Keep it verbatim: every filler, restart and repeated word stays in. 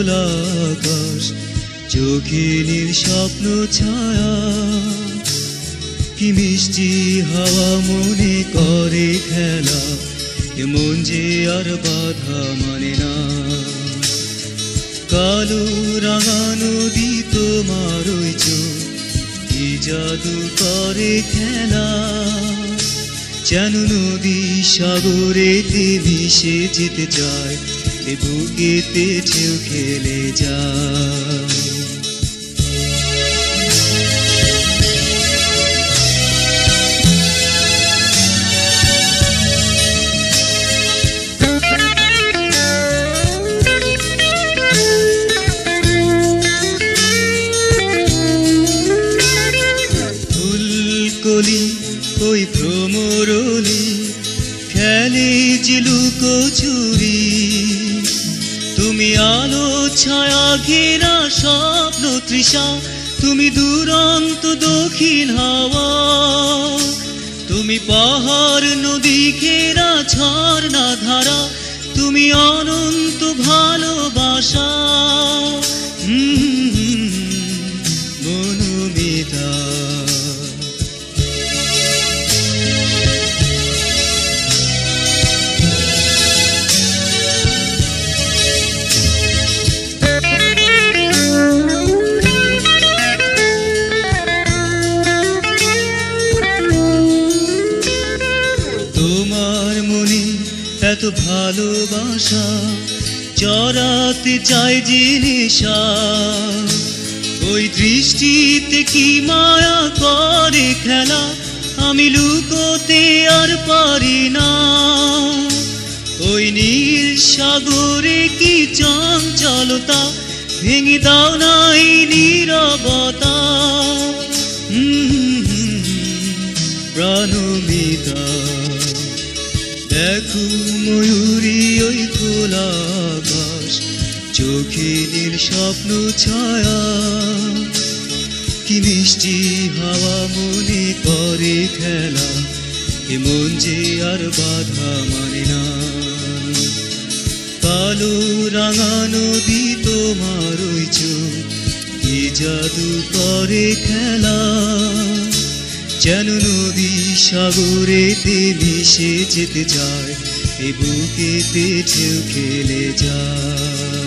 খোলা আকাশ চোখে নীল স্বপ্ন ছায়া কি মিষ্টি হাওয়া মনে করে খেলা এমন যে আর বাধা মানে না কালো রাঙা নদী তোমার ওই চোখ কি জাদু করে খেলা যেন নদী সাগরেতে মিশে যেতে চায় এ বুকেতে ঢেউ খেলে যায় ওই ভ্রমরলি খেলে যে লুকোচুরি তুমি আলো ছায়া ঘেরা স্বপ্ন তৃষা তুমি দুরন্ত দক্ষিণ হাওয়া তুমি পাহাড় নদী ঘেরা ঝর্ণা ধারা তুমি অনন্ত ভালোবাসা মনোমিতা এত ভালোবাসা চড়াতে চাই যে নেশা ওই দৃষ্টিতে কি মায়া করে খেলা আমি লুকোতে আর পারি না ওই নীল সাগরে কি চঞ্চলতা ভেঙে দাও নাই নীরবতা প্রাণমিতা দেখো ময়ূরী ওই খোলা আকাশ চোখে নীল স্বপ্ন ছায়া কি মিষ্টি হাওয়া মনে করে খেলা এমন যে আর বাধা মানে না কালো রাঙা নদী তোমার ওই চোখ কি জাদু করে খেলা যেন নদী সাগরেতে মিশে যেতে চায় এ বুকেতে ঢেউ খেলে যায়